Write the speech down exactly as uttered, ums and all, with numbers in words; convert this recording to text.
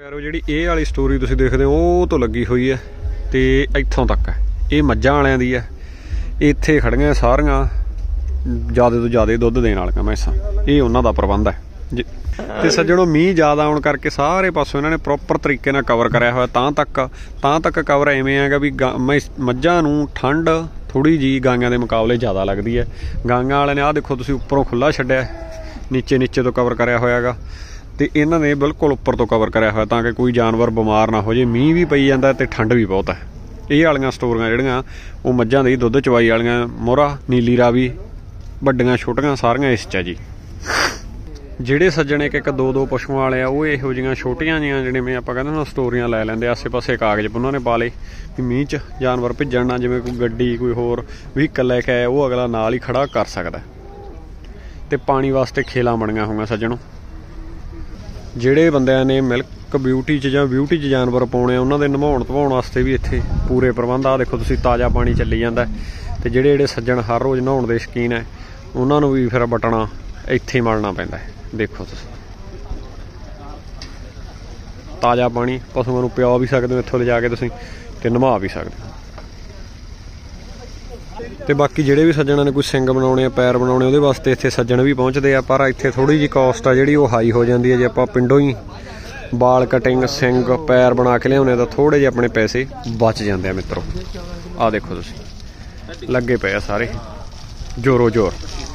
यारो जी ये वाली स्टोरी तुसीं देखदे हो वो तो लगी हुई है तो इत्थों तक है। ये मझां वालियां दी है। इत्थे खड़ियां सारियां ज़्यादा तो ज़्यादा दुध देने वालियां मैसां। ये उन्हां दा प्रबंध है जी। तो सज्जणों मीह ज़्यादा आउण करके सारे पासों इन्हां ने प्रॉपर तरीके नाल कवर कराया होया। तां तक तां तक कवर इवें हैगा भी मझां नूं ठंड थोड़ी जी गाइयां दे मुकाबले ज़्यादा लगदी है। गाइयां वाले ने आ देखो तुसीं उपरों खुला छड्डिया, नीचे नीचे तो कवर कराया होया गा ते इन्हां ने बिल्कुल उपर तो कवर कराया होया तां कि कोई जानवर बीमार ना हो जाए। मीह भी पई जांदा ते ठंड भी बहुत है। ये वालियां स्टोरियां जिहड़ियां वो मझां दी दुध चवाई वालियां मोहरा नीली रावी वड्डियां छोटियां सारियां इस च जी। ਜਿਹੜੇ सज्जण एक एक दो दो पशुओं वाले आ वो इहो जिहियां छोटियां जिहियां जिवें आपां कहंदे ना स्टोरियां लै लैंदे। आसे पासे कागज उन्होंने पा लए भी मीह च जानवर भिज्जण ना, जिवें कोई गड्डी कोई होर व्हीकल लैके आए वो अगला नाल ही खड़ा कर सकदा। ते पानी वास्ते खेलां बणीਆਂ होईਆਂ सज्जणों। ਜਿਹੜੇ ਬੰਦਿਆਂ ਨੇ ਮਿਲਕ ਬਿਊਟੀ 'ਚ ਜਾਂ ਬਿਊਟੀ 'ਚ ਜਾਨਵਰ ਪਾਉਣੇ ਉਹਨਾਂ ਦੇ ਨਵਾਉਣ ਧਵਾਉਣ ਵਾਸਤੇ ਵੀ ਇੱਥੇ ਪੂਰੇ ਪ੍ਰਬੰਧ ਆ। ਦੇਖੋ ਤੁਸੀਂ ਤਾਜ਼ਾ ਪਾਣੀ ਚੱਲੀ ਜਾਂਦਾ ਤੇ ਜਿਹੜੇ ਜਿਹੜੇ ਸੱਜਣ ਹਰ ਰੋਜ਼ ਨਹਾਉਣ ਦੇ ਸ਼ੌਕੀਨ ਹੈ ਉਹਨਾਂ ਨੂੰ ਵੀ ਫਿਰ ਬਟਣਾ ਇੱਥੇ ਹੀ ਮਲਣਾ ਪੈਂਦਾ ਹੈ। ਦੇਖੋ ਤੁਸੀਂ ਤਾਜ਼ਾ ਪਾਣੀ ਪਸ਼ੂਆਂ ਨੂੰ ਪਿਆ ਵੀ ਸਕਦੇ ਹੋ ਇੱਥੋਂ ਲਿਜਾ ਕੇ ਤੁਸੀਂ ਤੇ ਨਵਾ ਵੀ ਸਕਦੇ ਹੋ। ਤੇ ਬਾਕੀ ਜਿਹੜੇ ਵੀ ਸੱਜਣਾਂ ਨੇ ਕੋਈ ਸਿੰਗ ਬਣਾਉਣੇ ਆ ਪੈਰ ਬਣਾਉਣੇ ਉਹਦੇ ਵਾਸਤੇ ਇੱਥੇ ਸੱਜਣ ਵੀ ਪਹੁੰਚਦੇ ਆ। ਪਰ ਇੱਥੇ ਥੋੜੀ ਜਿਹੀ ਕਾਸਟ ਆ ਜਿਹੜੀ ਉਹ ਹਾਈ ਹੋ ਜਾਂਦੀ ਹੈ। ਜੇ ਆਪਾਂ ਪਿੰਡੋਂ ਹੀ ਬਾਲ ਕਟਿੰਗ ਸਿੰਗ ਪੈਰ ਬਣਾ ਕੇ ਲਿਆਉਂਦੇ ਤਾਂ ਥੋੜੇ ਜਿਹੇ ਆਪਣੇ ਪੈਸੇ ਬਚ ਜਾਂਦੇ ਆ ਮਿੱਤਰੋ। ਆਹ ਦੇਖੋ ਤੁਸੀਂ ਲੱਗੇ ਪਏ ਆ ਸਾਰੇ ਜ਼ੋਰੋ ਜ਼ੋਰ।